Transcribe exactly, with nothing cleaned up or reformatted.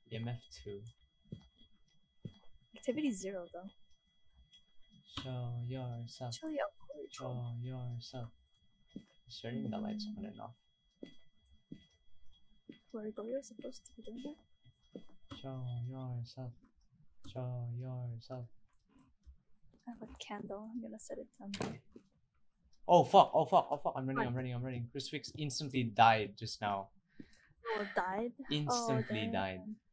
E M F two. Activity zero though. Show yourself. Actually, I'll call your troll. Show yourself. Just turning the lights on and off. Were you supposed to be doing that? Show yourself. Show yourself. I have a candle. I'm gonna set it down there. Oh fuck! Oh fuck! Oh fuck! I'm running! I'm running! I'm running! Crucifix instantly died just now. Oh, died? Instantly oh, died.